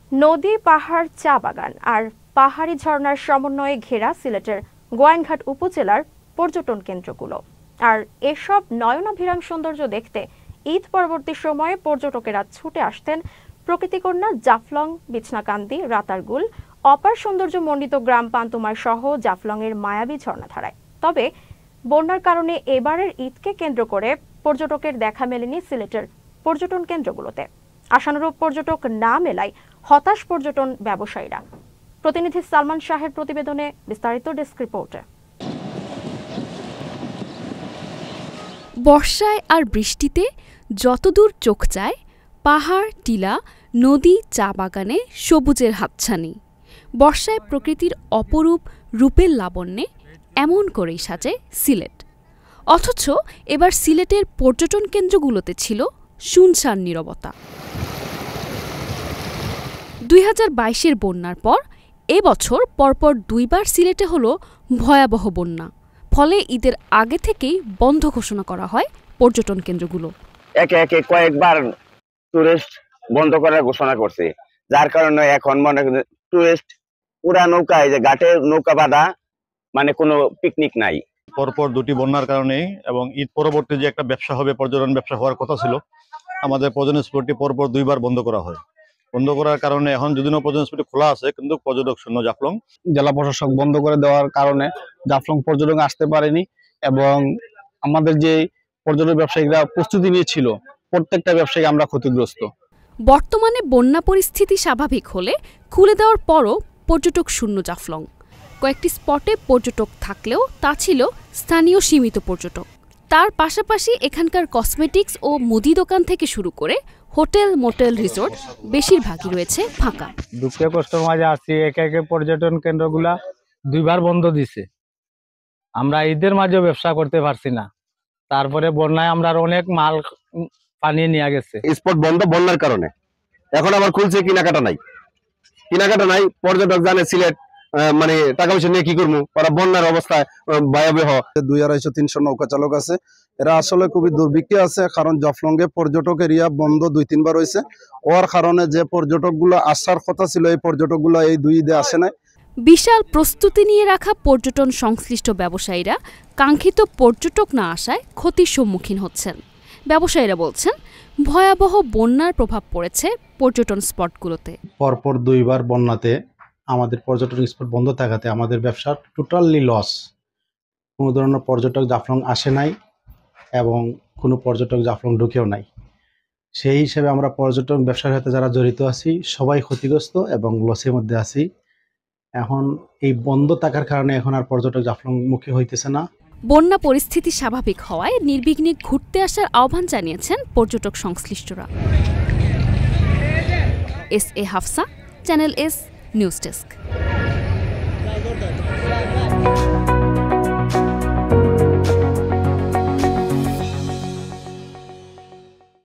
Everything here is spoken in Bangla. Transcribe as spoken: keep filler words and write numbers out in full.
নদী, পাহাড়, চা বাগান আর পাহাড়ি ঝর্ণার সমন্বয়ে ঘেরা সিলেটের গোয়াইনঘাট উপজেলার পর্যটন কেন্দ্রগুলো। আর এসব নয়নাভিরাম সৌন্দর্য দেখতে ঈদ পরবর্তী সময়ে পর্যটকেরা ছুটে আসতেন প্রকৃতিকন্যা জাফলং, বিছনাকান্দি, রাতারগুল, অপার সৌন্দর্য মণ্ডিত গ্রাম পান্তুমার সহ জাফলংয়ের মায়াবী ঝর্ণাধারায়। তবে বন্যার কারণে এবারের ঈদকে কেন্দ্র করে পর্যটকের দেখা মেলেনি সিলেটের পর্যটন কেন্দ্রগুলোতে। আশানুরূপ পর্যটক না মেলায় হতাশ পর্যটন ব্যবসায়ীরা। প্রতিনিধি সালমান শাহের প্রতিবেদনে বিস্তারিত ডেস্ক রিপোর্টে। বর্ষায় আর বৃষ্টিতে যতদূর চোখ যায়, পাহাড়, টিলা, নদী, চা বাগানে সবুজের হাতছানি। বর্ষায় প্রকৃতির অপরূপ রূপের লাবণ্যে এমন করেই সাজে সিলেট। অথচ এবার সিলেটের পর্যটন কেন্দ্রগুলোতে ছিল শুনশান নীরবতা। দুই হাজার বাইশের বন্যার পর এবছর পরপর দুইবার সিলেটে হলো ভয়াবহ বন্যা। ফলে ঈদের আগে থেকেই বন্ধ ঘোষণা করা হয় পর্যটন কেন্দ্রগুলো। একে একে কয়েকবার টুরিস্ট বন্ধ করার ঘোষণা করছে, যার কারণে এখন মনে করেন টুরিস্ট পুরা নৌকায় যে ঘাটে নৌকা বাঁধা, মানে কোনো পিকনিক নাই। পরপর দুটি বন্যার কারণে এবং ঈদ পরবর্তী যে একটা ব্যবসা হবে, পর্যটন ব্যবসা হওয়ার কথা ছিল, আমাদের পর্যটন স্পটটি পরপর দুইবার বন্ধ করা হয়। বন্ধ করার কারণে এখন যদিও পর্যটন স্পটটি খোলা আছে, কিন্তু পর্যটক শূন্য জাফলং। জেলা প্রশাসক বন্ধ করে দেওয়ার কারণে জাফলং পর্যটক আসতে পারেনি এবং আমাদের যে পর্যটক ব্যবসায়ীরা প্রস্তুতি নিয়েছিল, প্রত্যেকটা ব্যবসায়ী আমরা ক্ষতিগ্রস্ত। বর্তমানে বন্যা পরিস্থিতি স্বাভাবিক হলে খুলে দেওয়ার পরও পর্যটক শূন্য জাফলং। কয়েকটি স্পটে পর্যটক থাকলেও তা ছিল স্থানীয় সীমিত পর্যটক। তার পাশাপাশি এখানকার কসমেটিক্স ও মুদি দোকান থেকে শুরু করে হোটেল, মোটেল, রিসোর্ট বেশিরভাগই রয়েছে ফাঁকা। দুঃখে কষ্টের মাঝে আসছি, একে একে পর্যটন কেন্দ্রগুলা দুইবার বন্ধ দিছে। আমরা ঈদের মাঝেও ব্যবসা করতে পারছি না। তারপরে বন্যায় আমরা অনেক মাল পানি নিয়ে গেছে। স্পট বন্ধ বন্যার কারণে। এখন আবার খুলছে, কেনাকাটা নাই, কেনাকাটা নাই। পর্যটক জানে সিলেট মানে টাকা পয়সা নিয়ে কি করবো, ওরা বন্যার অবস্থায় ভয়াবহ। দুই আড়াইশো তিনশো নৌকা চালক আছে, এরা আসলে খুবই দুর্ভিক্ষে আছে, কারণ জাফলংয়ে পর্যটক এরিয়া বন্ধ দুই তিনবার হয়েছে। ওর কারণে যে পর্যটকগুলো আসার কথা ছিল, এই পর্যটকগুলো এই দুই ঈদে আসে নাই। বিশাল প্রস্তুতি নিয়ে রাখা পর্যটন সংশ্লিষ্ট ব্যবসায়ীরা কাঙ্ক্ষিত পর্যটক না আসায় ক্ষতির সম্মুখীন হচ্ছেন। ব্যবসায়ীরা বলছেন, ভয়াবহ বন্যার প্রভাব পড়েছে পর্যটন স্পটগুলোতে। পরপর দুইবার বন্যাতে আমাদের পর্যটন স্পট বন্ধ থাকাতে আমাদের ব্যবসা টোটালি লস। কোনো ধরনের পর্যটক জাফলং আসে নাই এবং কোনো পর্যটক জাফলং ঢুকেও নাই। সেই হিসেবে আমরা পর্যটন ব্যবসার সাথে যারা জড়িত আছি সবাই ক্ষতিগ্রস্ত এবং লসের মধ্যে আছি। এখন এই বন্ধ থাকার কারণে এখন আর পর্যটক জাফলং মুখী হইতেছে না। বন্যা পরিস্থিতি স্বাভাবিক হওয়ায় নির্বিঘ্নে ঘুরতে আসার আহ্বান জানিয়েছেন পর্যটক সংশ্লিষ্টরা। S A Hafsa, channel S news desk.